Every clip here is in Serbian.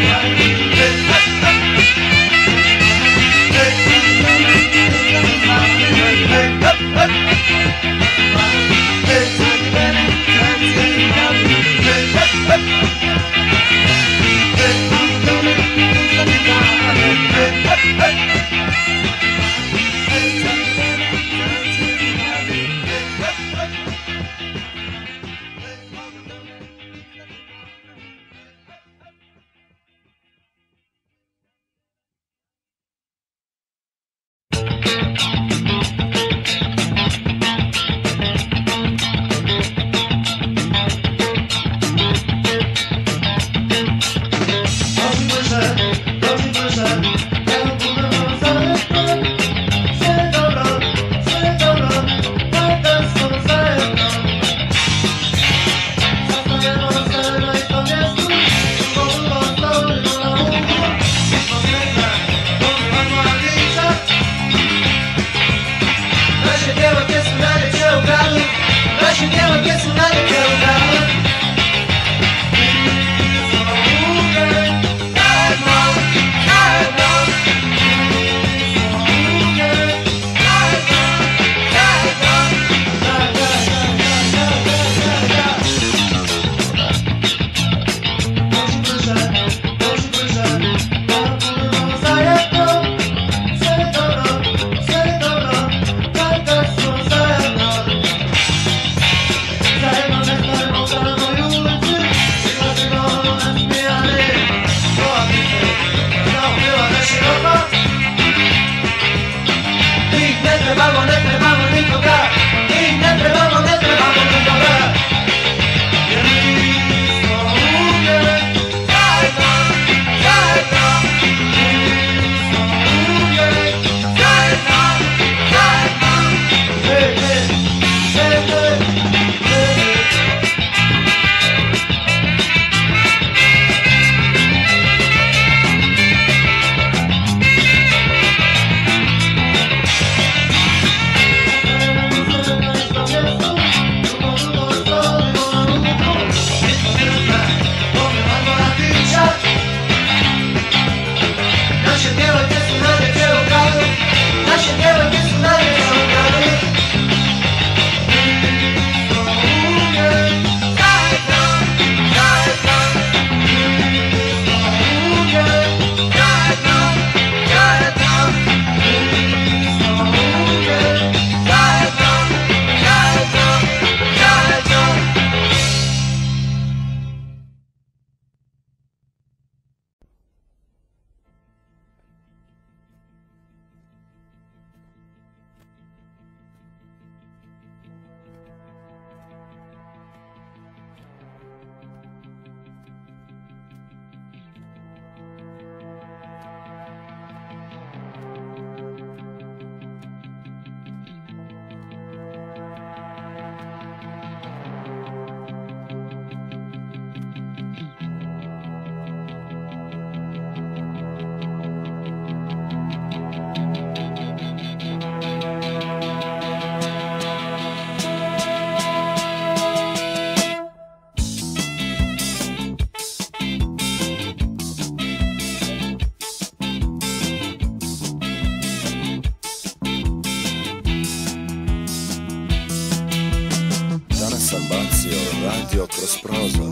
radio kroz prozor.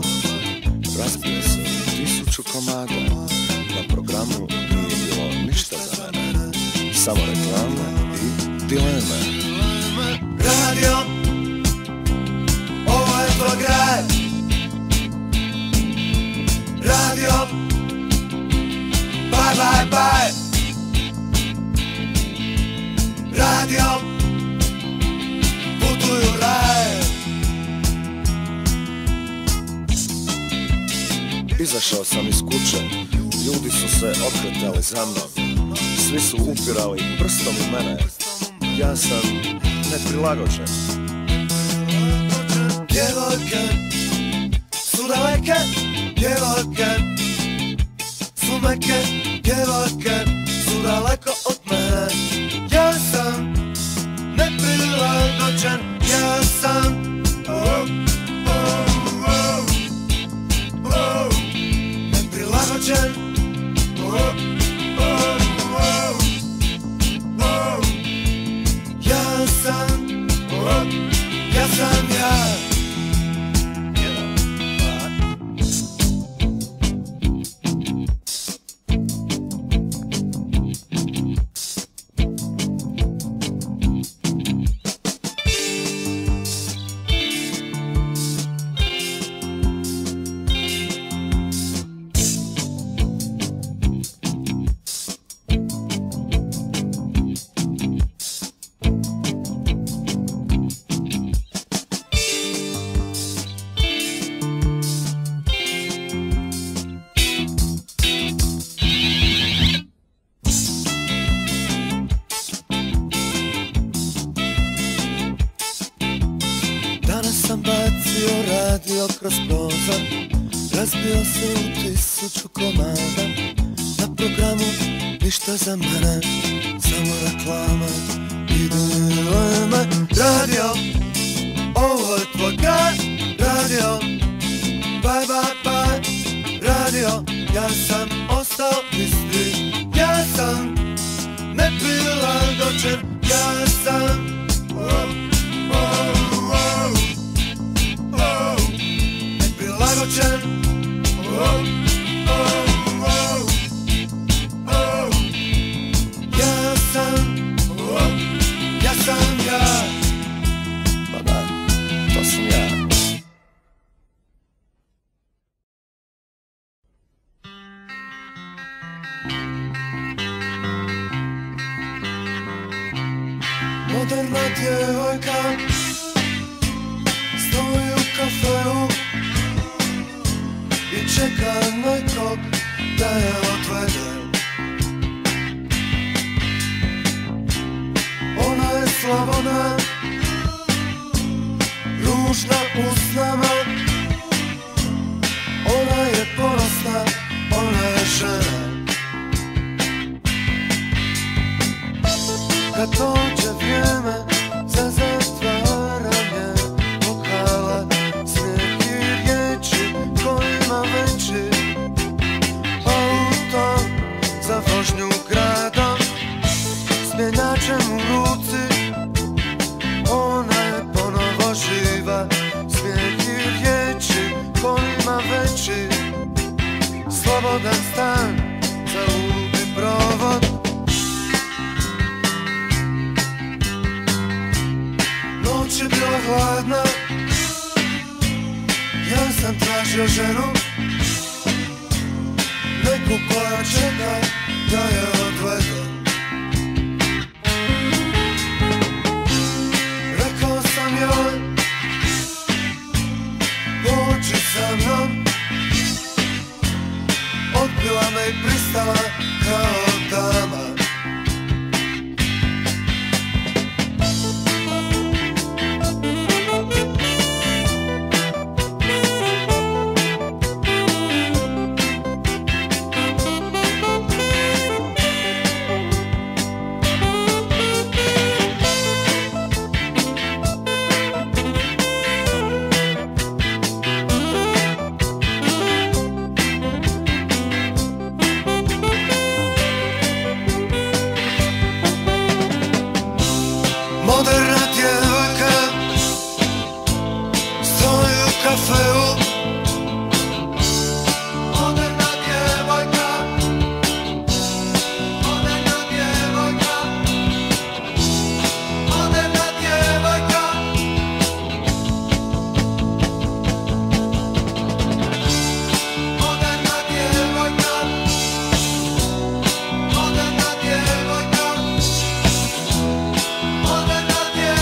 Razbio sam 1000 komada. Na programu nije bilo ništa za mene, samo reklame i dileme. Radio, ovo je tvoj grad. Radio, bye bye bye. Radio, putuju raj. Izašao sam iz kuće, ljudi su se okretali za mnom. Svi su upirali prstom u mene, ja sam neprilagođen. Djevojke su daleke, djevojke su meke, djevojke su daleko od mene. Ja sam neprilagođen, ja sam neprilagođen. Ja sam ja. Sam bacio radio kroz prozor, razbio se u 1000 komada. Na programu ništa za mene, samo reklama i dileme. Radio, ovo je tvoj kraj. Radio, bye bye bye. Radio, ja sam ostao isti. Ja sam neprilagođen. Ja sam neprilagođen. Ja sam ja. Pa da, to sam ja. Moderna djevojka stoji u kafeu i čeka nekog da je odvede. Ona je slobodna, ružna usnama. Ona je ponosna, ona je žena. Kad dođe vrijeme za zatvaranje lokala, snijeg i riječi kojima veći auto za vožnju gradom s mjenjačem u ruci. Ona je ponovo živa, snijeg i riječi kojima veći slobodan stan za ulupi provod. Noć je bila hladna, ja sam tražio ženu, neku koja čeka da je odvedu. Rekao sam joj, pođi sa mnom. Odbila me i pristala kao dama. Moderna djevojka stoji u kafeu. Moderna djevojka, moderna djevojka, moderna djevojka. Moderna djevojka, moderna djevojka, moderna djevojka.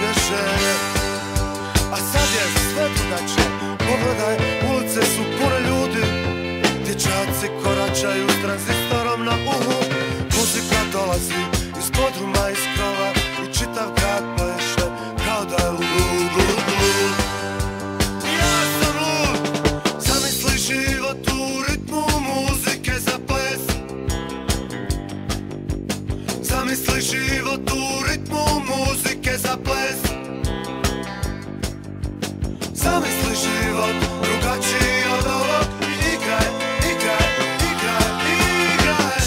razbješe. A sad je sve drugačije, pogledaj, ulice su pune ljudi. Dječaci koračaju s tranzistorom na uhu. Muzika dolazi iz podruma, iz krova i čitav grad pleše kao da je lud, lud, lud. Ja sam lud, zamisli život u ritmu muzike za ples. Zamisli život u ritmu muzike za ples. Zamisli život drugačiji od ovog. Igraj, igraj, igraj, igraj.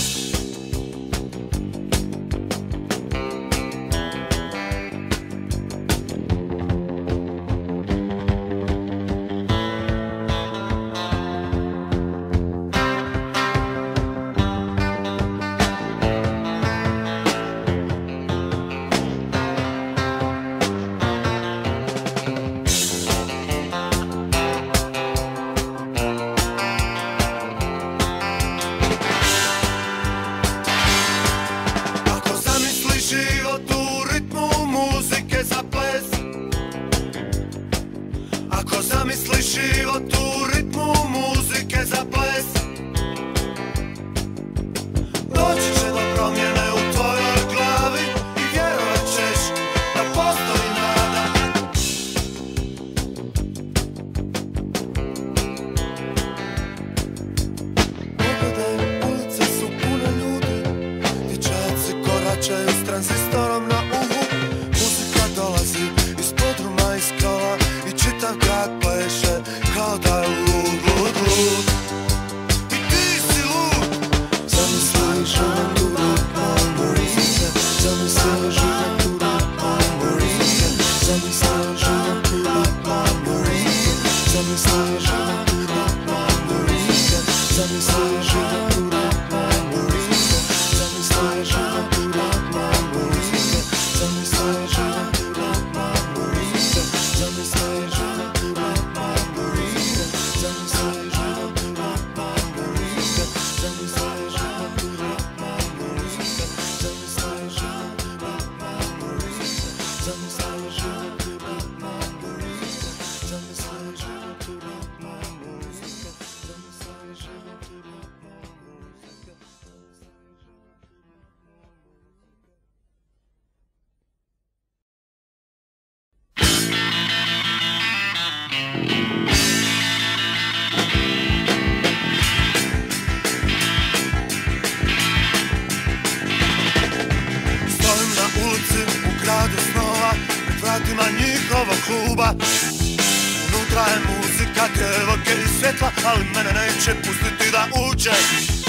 Unutra je muzika, djevojke i svjetla, ali mene neće pustiti da uđem.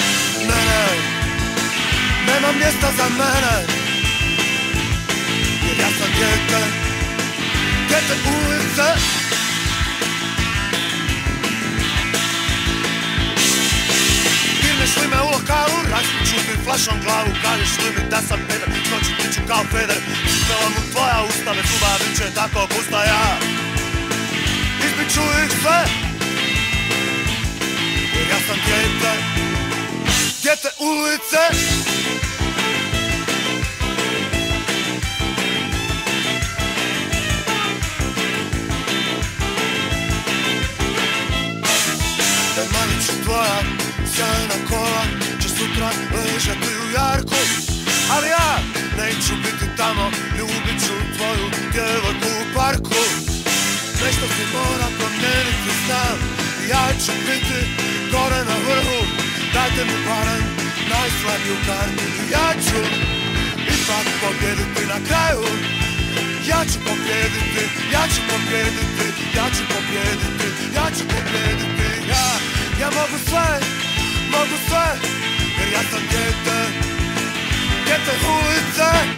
Ne, nema mjesta za mene, jer ja sam dijete ulice. Dirneš li me u lokalu, raspiću ti flašom glavu. Kažeš li mi da sam peder, noći tiču kao peder. Ispela mu tvoja usta, već zuba bit će tako pusta ja. Izbiću ih sve, jer ja sam dijete ulice. Maniću tvoja sjajna kola će sutra ležati u jarku, ali ja neću biti tamo, ljubit ću tvoju djevojku u parku. Nešto se mora promijeniti, znam, ja ću biti gore na vrhu. Dajte mi barem najslabiju kartu i ja ću ipak pobjediti na kraju. Ja ću pobjediti, ja ću pobjediti, ja ću pobjediti, ja ću pobjediti. Ja mogu sve, jer ja sam dijete ulice.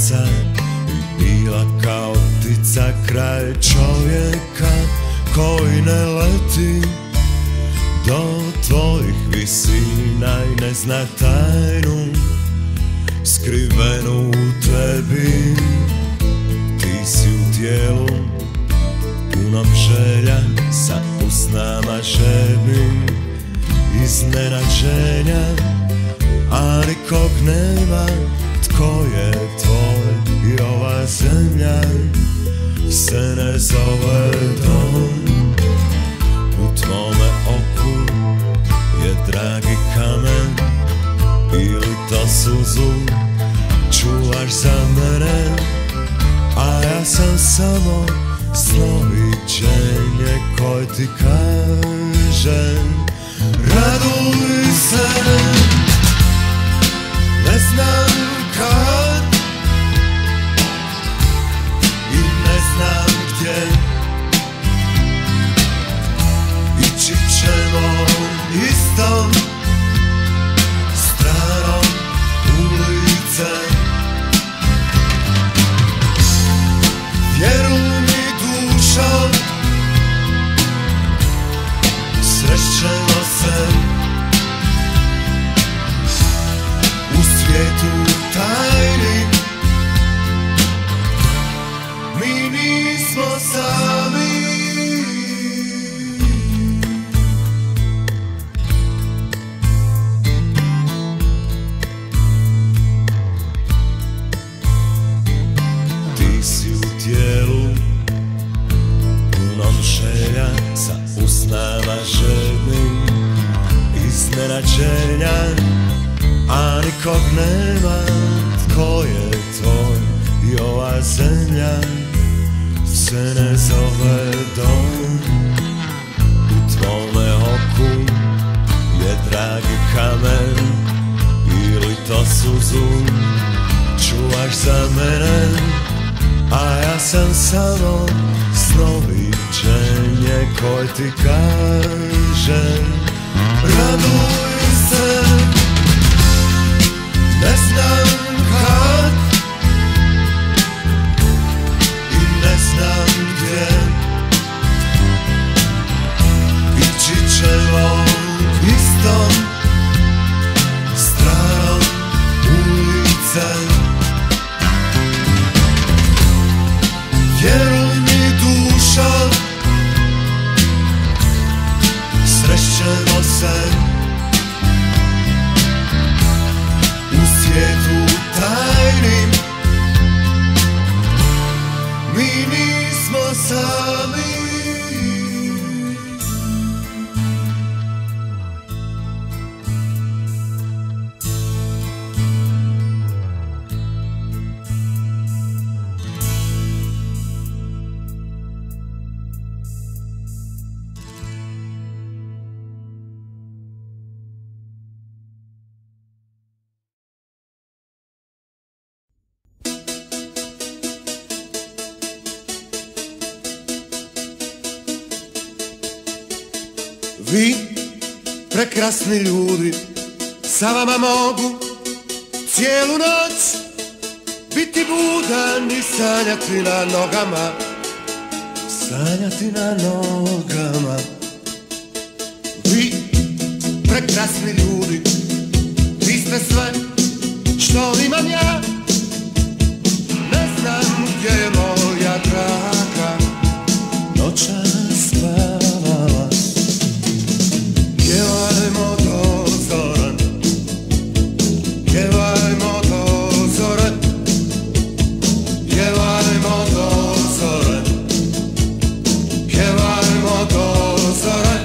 sunca i bila kao ptica kraj čovjeka koji ne leti do tvojih visina i ne zna tajnu skrivenu u tebi. Ti si u tijelu punom želja, sa usnama žebim iznenađenja, a nikog nema tko je tvoj i ova zemlja se ne zove dom. U tvome oku je dragi kamen ili to suzu čuvaš za mene, a ja sam samo snoviđenje koje ti kaže raduj se. Ne znam kad i ne znam gdje, ići ćemo istom stranom ulice. Vjeruj mi dušo, srećemo se u svijetu tajni. Mi nismo sami. Ti si u tijelu punom želja, sa usnama želim iznenađenja, a nikog nema tko je tvoj i ova zemlja se ne zove dom. U tvome oku je dragi kamen ili to suzu čuvaš za mene, a ja sam samo snoviđenje koje ti kaže raduj se. Ne znam kad i ne znam gdje, ići ćemo istom stranom ulice. Vjeruj mi dušo, srećemo se u svijetu tajnim. Mi nismo sami. Vi, prekrasni ljudi, sa vama mogu cijelu noć biti budan i sanjati na nogama, sanjati na nogama. Vi, prekrasni ljudi, vi ste sve što imam ja. Ne znam gdje je moja draga noćas spavala. Pjevajmo do zore, pjevajmo do zore, pjevajmo do zore, pjevajmo do zore.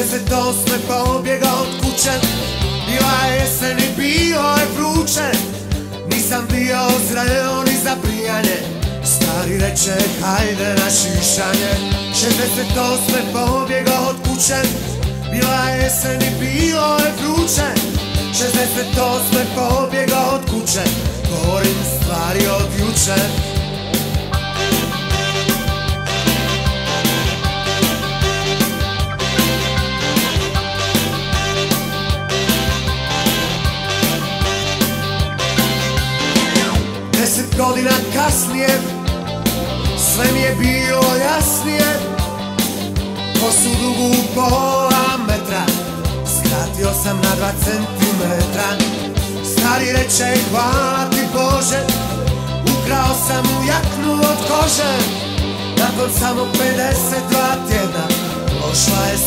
68. pobjegao od kuće. Bila je jesen i bilo je vruće. Nisam bio zreo ni za pijanje. Stari reče hajde na šišanje. 68. pobjegao od kuće. Bila je jesen i bilo je vruće. 68. pobjegao od kuće. Govorim stvari od juče. Godina kasnije sve mi je bilo jasnije. Kosu dugu pola metra skratio sam na 2 centimetra. Stari reče hvala ti Bože, ukrao sam mu jaknu od kože. Nakon samo 52 tjedna prošla je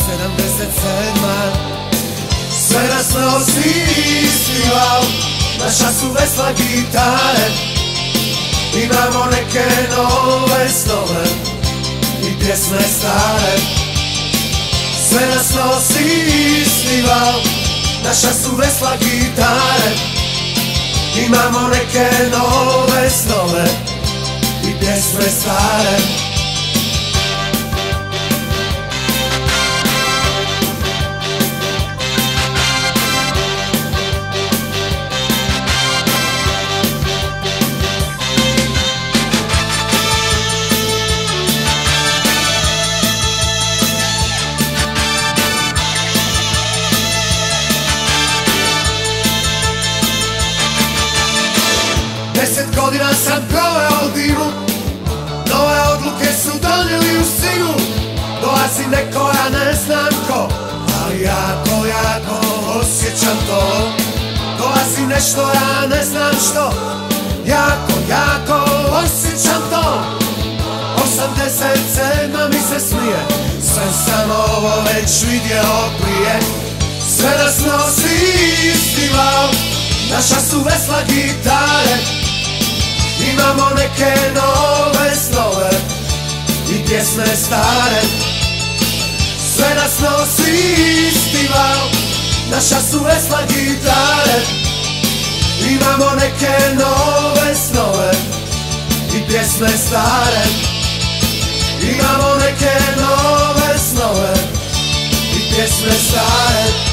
77. Sve nas nosi isti val, naša su vesla gitare. Imamo neke nove snove i pjesme stare. Sve nas nosi isti val, naša su vesla gitare. Imamo neke nove snove i pjesme stare. Godina sam proveo u dimu, nove odluke su donijeli u stigu. Dolazi neko, ja ne znam ko, ali jako, jako osjećam to. Dolazi nešto, ja ne znam što, jako, jako osjećam to. 87. mi se smije, sve sam ovo već vidio prije. Sve nas nosi isti val, naša su vesla gitare. Imamo neke nove snove i pjesme stare. Sve nas nosi isti val, naša su vesla gitare. Imamo neke nove snove i pjesme stare. Imamo neke nove snove i pjesme stare.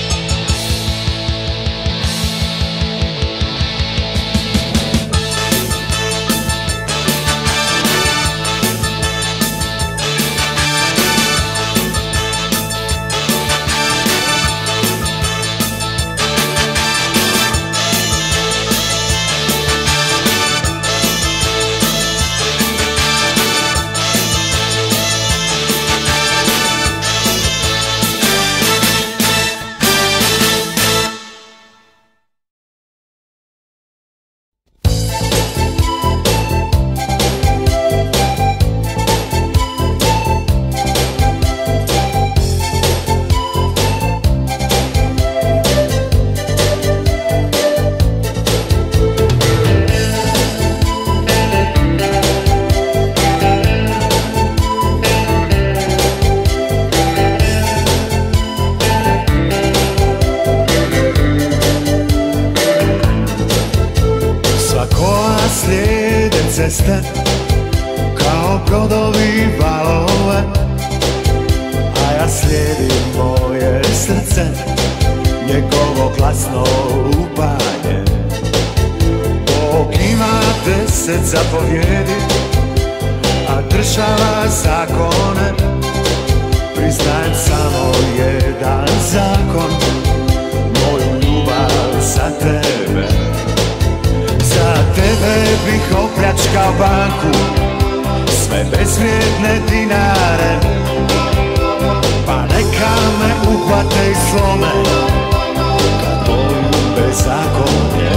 Ceste kao brodovi valove, a ja slijedim moje srce, njegovo glasno lupanje. Bog ima 10 zapovjedi, a država zakone. Priznajem samo jedan zakon, moju ljubav za tebe. Za tebe bih opljačkao banku, sve bezvrijedne dinare. Pa neka me uhvate i slome, kad moju bezakonje.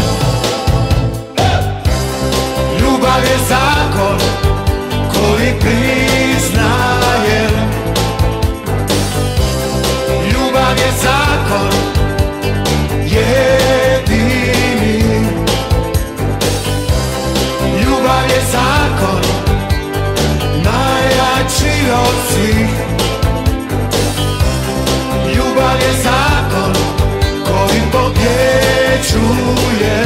Ljubav je zakon koji priznajem. Ljubav je zakon jedini. Ljubav je zakon najjači od svih. čujem.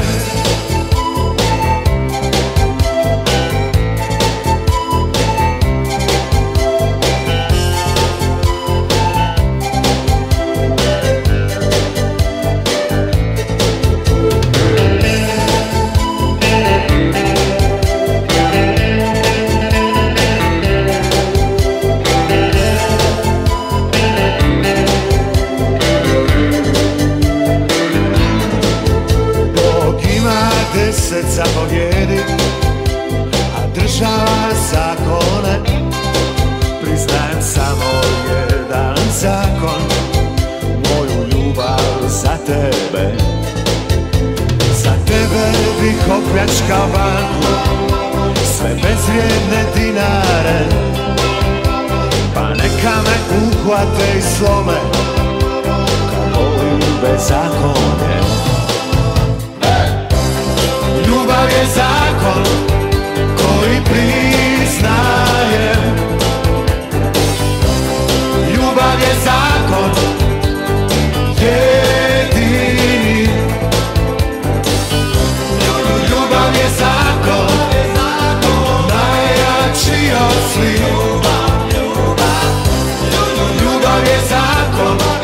Zapovjedi, a država zakone. Priznajem samo jedan zakon, moju ljubav za tebe. Za tebe bih opljačkao banku, sve bezvrijedne dinare, pa neka me uhvate i slome, kad volim bezakonje. Ljubav je zakon koji priznajem. Ljubav je zakon jedini. Ljubav je zakon najjači od svih. Ljubav je zakon